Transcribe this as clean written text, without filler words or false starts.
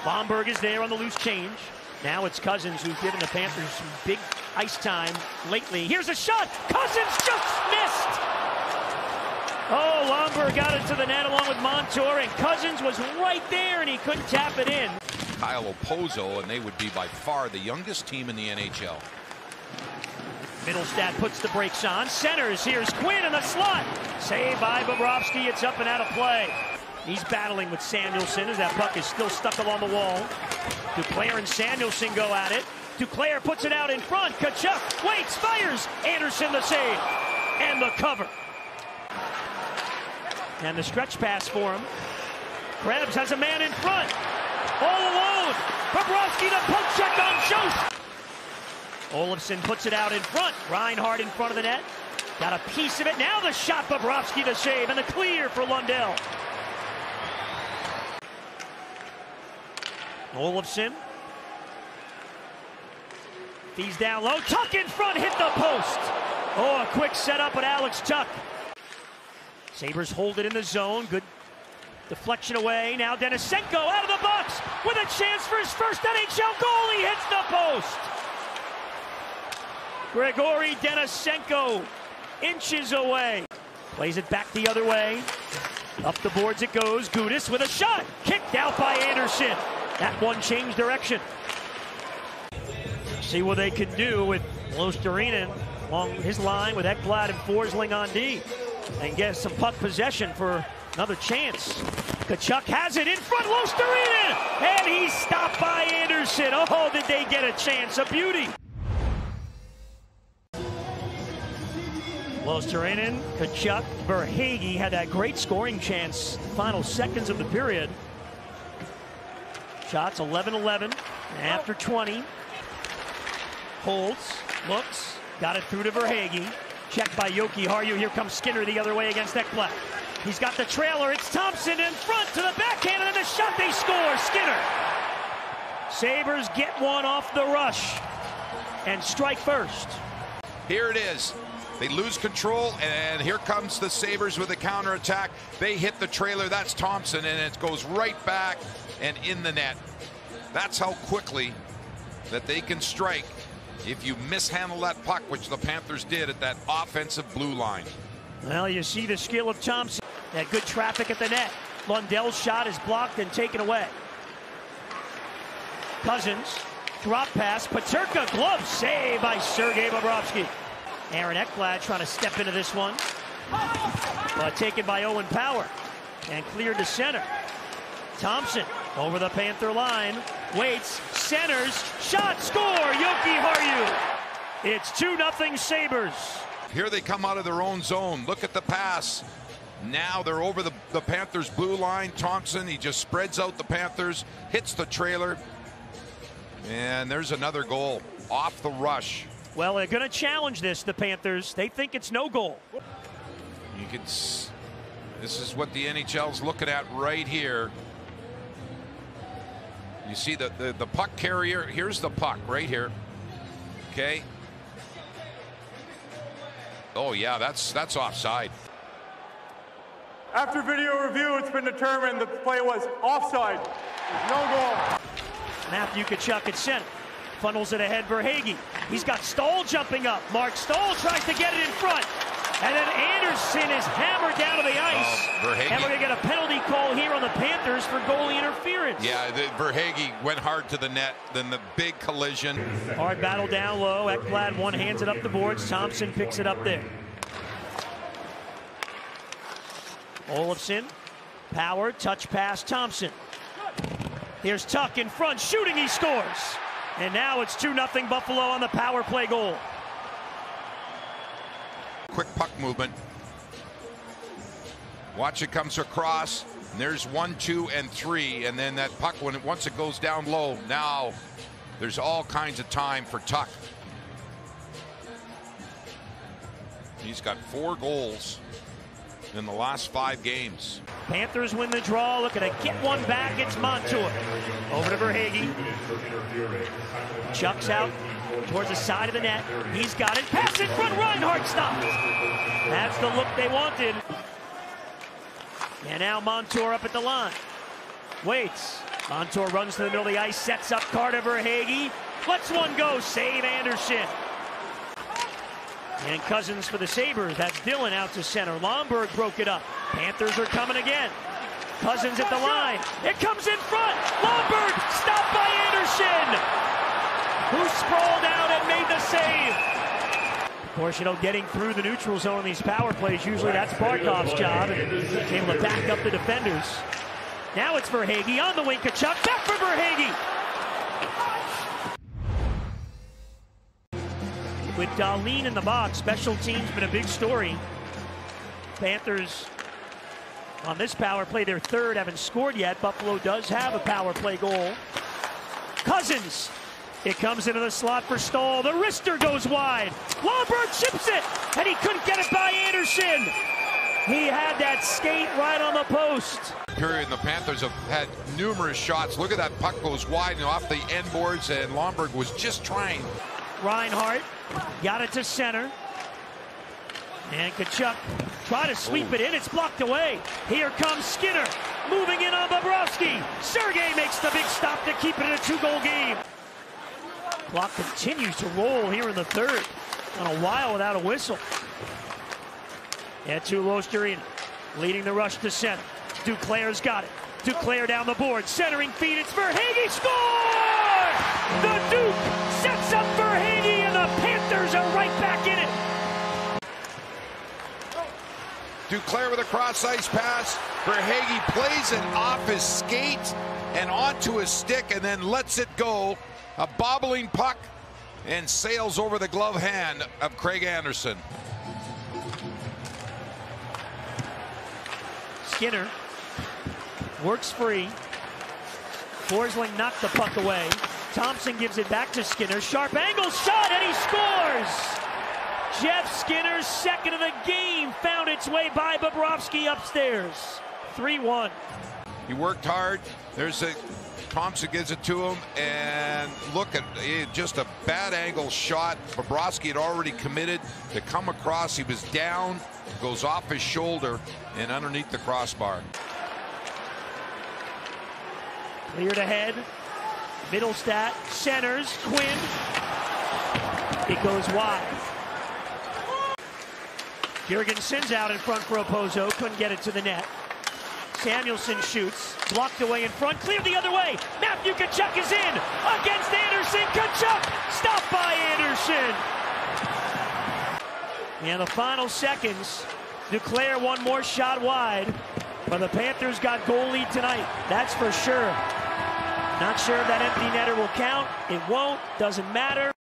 Bomberg is there on the loose change. Now it's Cousins who's given the Panthers some big ice time lately. Here's a shot. Cousins just missed. Oh, Lomberg got it to the net along with Montour, and Cousins was right there, and he couldn't tap it in. Kyle Opozo, and they would be by far the youngest team in the NHL. Middlestat puts the brakes on. Centers. Here's Quinn in the slot. Saved by Bobrovsky. It's up and out of play. He's battling with Samuelsson as that puck is still stuck along the wall. Duclair and Samuelsson go at it. Duclair puts it out in front. Tkachuk waits, fires. Anderson the save. And the cover. And the stretch pass for him. Krebs has a man in front. All alone. Bobrovsky the poke check on Jost. Olofsson puts it out in front. Reinhart in front of the net. Got a piece of it. Now the shot. Bobrovsky the save. And the clear for Lundell. Olofsson. He's down low. Tuck in front. Hit the post. Oh, a quick setup with Alex Tuck. Sabres hold it in the zone. Good deflection away. Now Denisenko out of the box with a chance for his first NHL goal. He hits the post. Grigory Denisenko inches away. Plays it back the other way. Up the boards it goes. Gudis with a shot. Kicked out by Anderson. That one changed direction. See what they can do with Losterinen along his line with Ekblad and Forsling on D. And get some puck possession for another chance. Tkachuk has it in front. Losterinen! And he's stopped by Anderson. Oh, did they get a chance? A beauty. Losterinen, Tkachuk, Verhaeghe had that great scoring chance. Final seconds of the period. Shots 11-11 after 20. Holds, looks, got it through to Verhaeghe. Checked by Yoki Harju. Here comes Skinner the other way against Ekblad. He's got the trailer. It's Thompson in front to the backhand, and then the shot. They score. Skinner. Sabres get one off the rush and strike first. Here it is. They lose control, and here comes the Sabres with a counterattack. They hit the trailer. That's Thompson, and it goes right back and in the net. That's how quickly that they can strike if you mishandle that puck, which the Panthers did at that offensive blue line. Well, you see the skill of Thompson. That good traffic at the net. Lundell's shot is blocked and taken away. Cousins, drop pass. Peterka, glove save by Sergei Bobrovsky. Aaron Ekblad trying to step into this one. But taken by Owen Power. And cleared to center. Thompson over the Panther line. Waits, centers, shot, score, Yoki Harju. It's 2-0 Sabres. Here they come out of their own zone. Look at the pass. Now they're over the Panthers blue line. Thompson, he just spreads out the Panthers, hits the trailer. And there's another goal off the rush. Well, they're going to challenge this, the Panthers. They think it's no goal. You can, this is what the NHL's looking at right here. You see the puck carrier. Here's the puck right here. Okay. Oh yeah, that's offside. After video review, it's been determined that the play was offside. There's no goal. Matthew Tkachuk at center. Funnels it ahead Verhaeghe. He's got Stahl jumping up. Mark Stahl tries to get it in front. And then Anderson is hammered down to the ice. And we're going to get a penalty call here on the Panthers for goalie interference. Yeah, Verhaeghe went hard to the net, then the big collision. Hard battle down low. Ekblad one hands it up the boards. Thompson picks it up there. Olofsson, Power, touch pass, Thompson. Here's Tuck in front, shooting, he scores. And now it's 2-0 Buffalo on the power play goal. Quick puck movement. Watch it comes across. And there's 1, 2, and 3, and then that puck once it goes down low. Now there's all kinds of time for Tuck. He's got 4 goals in the last 5 games. Panthers win the draw. Looking to get one back. It's Montour. Over to Verhaeghe. Chucks out towards the side of the net. He's got it. Pass in front. Reinhart stopped. That's the look they wanted. And now Montour up at the line. Waits. Montour runs to the middle of the ice, sets up Carter Verhaeghe. Lets one go, save Anderson. And Cousins for the Sabres. That's Dillon out to center. Lomberg broke it up. Panthers are coming again. Cousins at the line. It comes in front. Lomberg stopped by Anderson, who sprawled out and made the save. Of course, you know, getting through the neutral zone in these power plays, usually that's Barkov's job, and able to back up the defenders. Now it's Verhaeghe on the wing. Tkachuk back for Verhaeghe. With Dahlin in the box, special teams been a big story. Panthers on this power play, their third, haven't scored yet. Buffalo does have a power play goal. Cousins. It comes into the slot for Stahl. The wrister goes wide. Lomberg chips it, and he couldn't get it by Anderson. He had that skate right on the post. Period. The Panthers have had numerous shots. Look at that puck goes wide and off the end boards, and Lomberg was just trying. Reinhart got it to center. And Tkachuk try to sweep it in. It's blocked away. Here comes Skinner. Moving in on Bobrovsky. Sergei makes the big stop to keep it in a 2-goal game. Clock continues to roll here in the third. On a while without a whistle. And to Losterina, leading the rush to center. Duclair's got it. Duclair down the board. Centering feed. It's Verhaeghe. Score! The Duke sets up Verhaeghe, and the Panthers are right back in it. Duclair with a cross-ice pass. Verhaeghe plays it off his skate and onto his stick and then lets it go. A bobbling puck and sails over the glove hand of Craig Anderson. Skinner works free. Forsling knocked the puck away. Thompson gives it back to Skinner. Sharp angle shot, and he scores! Jeff Skinner's second of the game found its way by Bobrovsky upstairs. 3-1. He worked hard. There's a Thompson gives it to him, and look at just a bad angle shot. Bobrovsky had already committed to come across. He was down, goes off his shoulder and underneath the crossbar. Cleared ahead. Middlestat centers. Quinn. It goes wide. Jurgensen's out in front for Opozo. Couldn't get it to the net. Samuelson shoots. Blocked away in front. Cleared the other way. Matthew Tkachuk is in. Against Anderson. Tkachuk stopped by Anderson. And the final seconds. Duclair one more shot wide. But the Panthers got goal lead tonight. That's for sure. Not sure if that empty netter will count. It won't. Doesn't matter.